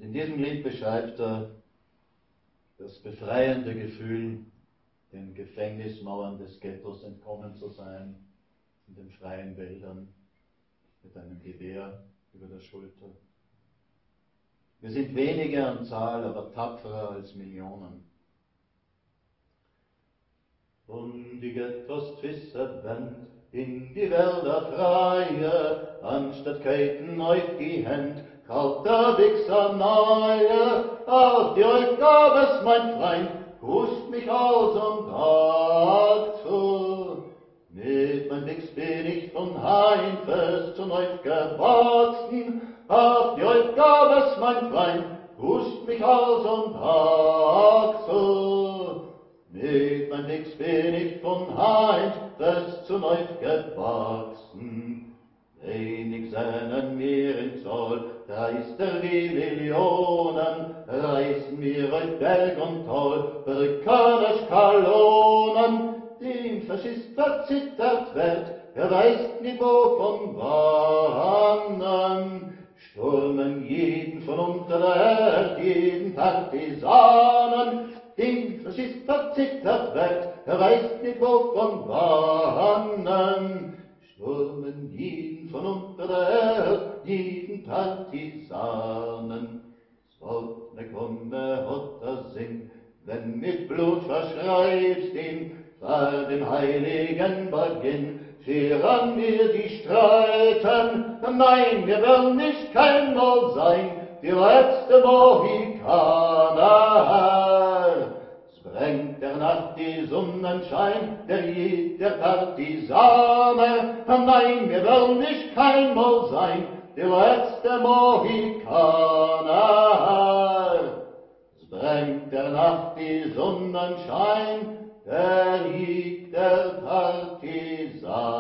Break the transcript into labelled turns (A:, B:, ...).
A: In diesem Lied beschreibt er das befreiende Gefühl, den Gefängnismauern des Ghettos entkommen zu sein, in den freien Wäldern mit einem Gewehr über der Schulter. Wir sind wenige an Zahl, aber tapferer als Millionen. Und die Ghettos twistert Wend in die Wälder freie, anstatt Keiten euch die Händ, kalter Wichser neue, auf die euch gab es, mein Freund, grüßt mich aus und Tag zu. Mit mein Dix bin ich von Hain fest zu euch gewachsen, auf die euch gab es, mein Freund, grüßt mich aus und Tag zu. Mit mein Dix bin ich von Hain fest zu euch gewachsen. Wenig seinen mir in Zoll, reißt wie Millionen, reißen mir euch Berg und Toll, Brückane Skalonen, den Faschist verzittert wird, weiß nicht wovon wannen, stürmen jeden von unter der Erde, jeden Partisanen, den Faschist verzittert wird, weiß nicht wovon wannen, stürmen jeden von unter der Erde, jeden Partisanen. Wort ne komme Hotter sing, wenn mit Blut verschreibst ihn, vor dem heiligen Beginn, scheren wir die Streiten, nein, wir wollen nicht kein Mal sein, die letzte Mohikaner. Es brennt der Nacht die Sonnenschein, der Lied der Partisaner, nein, wir wollen nicht kein Mal sein, die letzte Mohikaner. Es brennt der Nacht die Sonnenschein, der Lied der Partisaner.